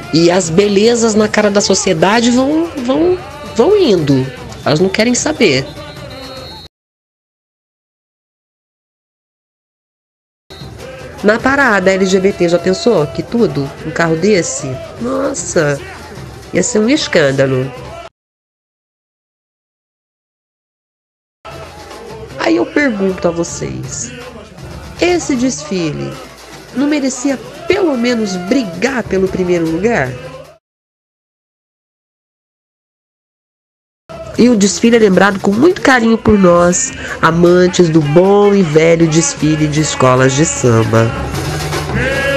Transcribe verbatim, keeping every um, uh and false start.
E as belezas na cara da sociedade vão, vão, vão indo. Elas não querem saber. Na parada L G B T, já pensou? Que tudo? Um carro desse? Nossa, ia ser um escândalo. Aí eu pergunto a vocês, esse desfile não merecia pelo menos brigar pelo primeiro lugar? E o desfile é lembrado com muito carinho por nós, amantes do bom e velho desfile de escolas de samba.